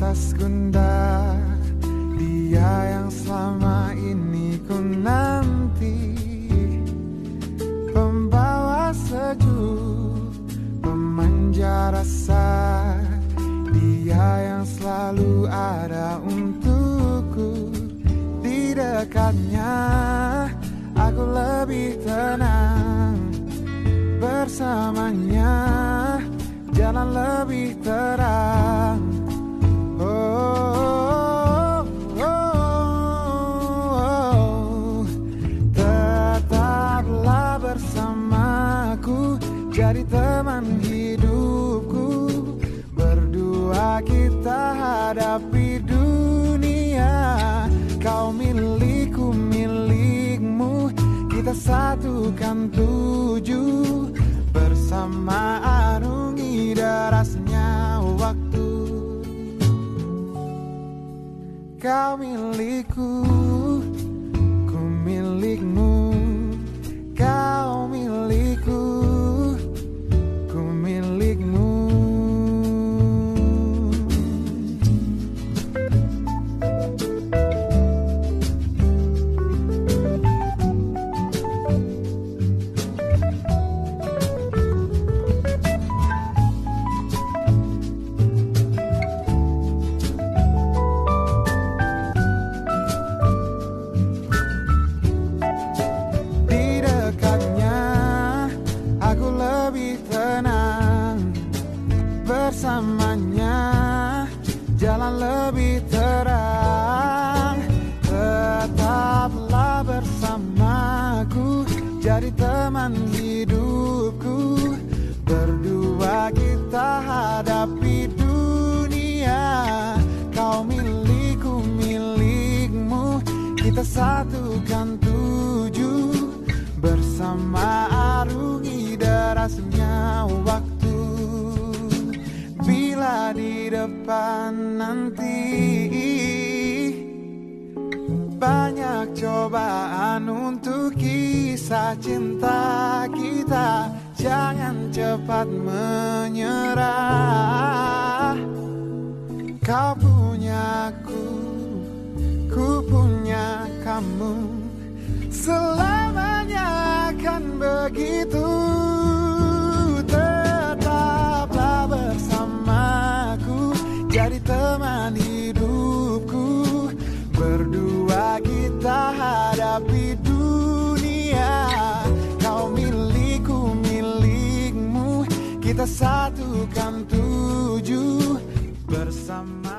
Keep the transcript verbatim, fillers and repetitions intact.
atas gundah, dia yang selama ini ku nanti, pembawa sejuk, pemanja rasa, dia yang selalu ada untukku. Di dekatnya aku lebih tenang, bersamanya jalan lebih terang. Oh, oh, oh, oh. Tetaplah bersamaku, jadi teman hidupku. Berdua kita hadapi dunia, kau milikku, milikmu, kita satukan tuju. Bersama arungi derasnya waktu, kau milikku, ku milikmu, kau milikku, ku milikmu. Bersamanya jalan lebih terang. Tetaplah bersamaku, jadi teman hidupku. Berdua kita hadapi dunia, kau milikku, milikmu, kita satukan tuju. Bersama arungi derasnya waktu. Bila di depan nanti banyak cobaan untuk kisah cinta kita, jangan cepat menyerah. Kau punya aku, ku punya kamu, selamanya akan begitu. Tetaplah bersamaku, jadi teman hidupku. Berdua kita hadapi dunia, kau milikku, milikmu, kita satukan tuju. Bersama